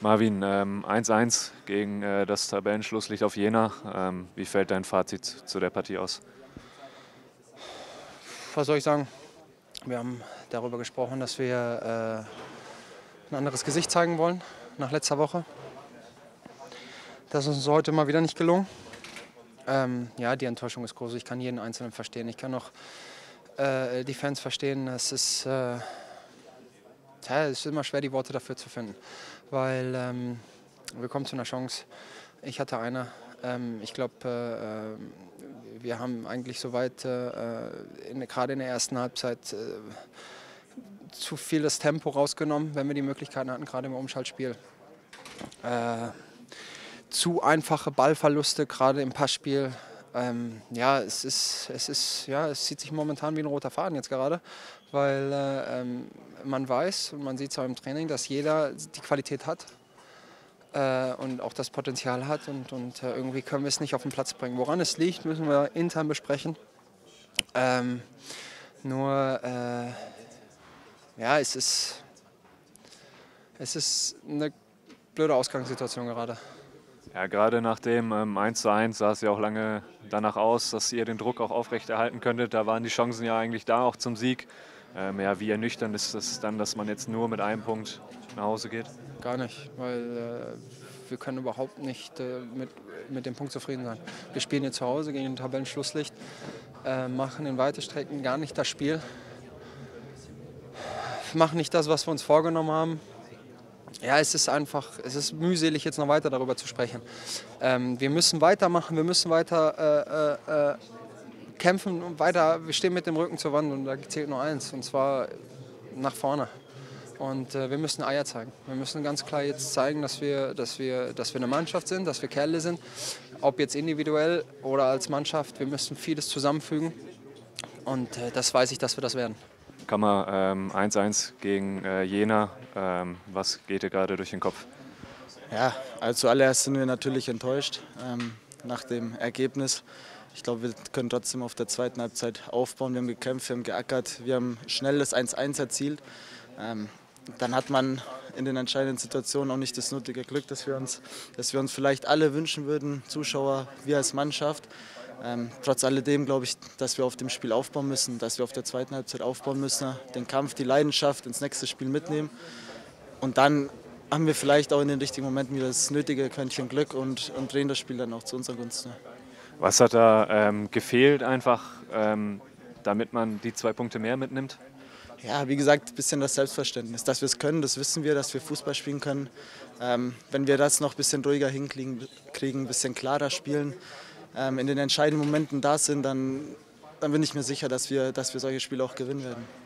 Marvin, 1:1 gegen das Tabellenschlusslicht auf Jena. Wie fällt dein Fazit zu der Partie aus? Was soll ich sagen? Wir haben darüber gesprochen, dass wir ein anderes Gesicht zeigen wollen nach letzter Woche. Das ist uns heute mal wieder nicht gelungen. Ja, die Enttäuschung ist groß. Ich kann jeden Einzelnen verstehen. Ich kann auch die Fans verstehen. Es ist immer schwer, die Worte dafür zu finden. Weil wir kommen zu einer Chance. Ich hatte eine. Ich glaube, wir haben eigentlich soweit, gerade in der ersten Halbzeit, zu viel das Tempo rausgenommen, wenn wir die Möglichkeiten hatten, gerade im Umschaltspiel. Zu einfache Ballverluste, gerade im Passspiel. Ja, es zieht sich momentan wie ein roter Faden jetzt gerade, weil man weiß und man sieht es auch im Training, dass jeder die Qualität hat und auch das Potenzial hat und irgendwie können wir es nicht auf den Platz bringen. Woran es liegt, müssen wir intern besprechen. Ja, es ist eine blöde Ausgangssituation gerade. Ja, gerade nach dem 1:1 sah es ja auch lange danach aus, dass ihr den Druck auch aufrechterhalten könntet. Da waren die Chancen ja eigentlich da, auch zum Sieg. Ja, wie ernüchternd ist es dann, dass man jetzt nur mit einem Punkt nach Hause geht? Gar nicht, weil wir können überhaupt nicht mit dem Punkt zufrieden sein. Wir spielen hier zu Hause gegen den Tabellenschlusslicht, machen in weite Strecken gar nicht das Spiel, machen nicht das, was wir uns vorgenommen haben. Ja, es ist mühselig, jetzt noch weiter darüber zu sprechen. Wir müssen weitermachen, wir müssen weiter kämpfen und weiter. Wir stehen mit dem Rücken zur Wand und da zählt nur eins, und zwar nach vorne. Und wir müssen Eier zeigen. Wir müssen ganz klar jetzt zeigen, dass wir eine Mannschaft sind, dass wir Kerle sind. Ob jetzt individuell oder als Mannschaft, wir müssen vieles zusammenfügen. Und das weiß ich, dass wir das werden. Kammer, 1:1 gegen Jena. Was geht dir gerade durch den Kopf? Ja, also zuallererst sind wir natürlich enttäuscht nach dem Ergebnis. Ich glaube, wir können trotzdem auf der zweiten Halbzeit aufbauen. Wir haben gekämpft, wir haben geackert, wir haben schnell das 1:1 erzielt. Dann hat man in den entscheidenden Situationen auch nicht das nötige Glück, dass wir uns vielleicht alle wünschen würden, Zuschauer, wir als Mannschaft. Trotz alledem glaube ich, dass wir auf dem Spiel aufbauen müssen, dass wir auf der zweiten Halbzeit aufbauen müssen, den Kampf, die Leidenschaft ins nächste Spiel mitnehmen. Und dann haben wir vielleicht auch in den richtigen Momenten wieder das nötige Quäntchen Glück und drehen das Spiel dann auch zu unserer Gunst. Was hat da gefehlt einfach, damit man die 2 Punkte mehr mitnimmt? Ja, wie gesagt, ein bisschen das Selbstverständnis, dass wir es können, das wissen wir, dass wir Fußball spielen können. Wenn wir das noch ein bisschen ruhiger hinkriegen, ein bisschen klarer spielen, in den entscheidenden Momenten da sind, dann bin ich mir sicher, dass wir solche Spiele auch gewinnen werden.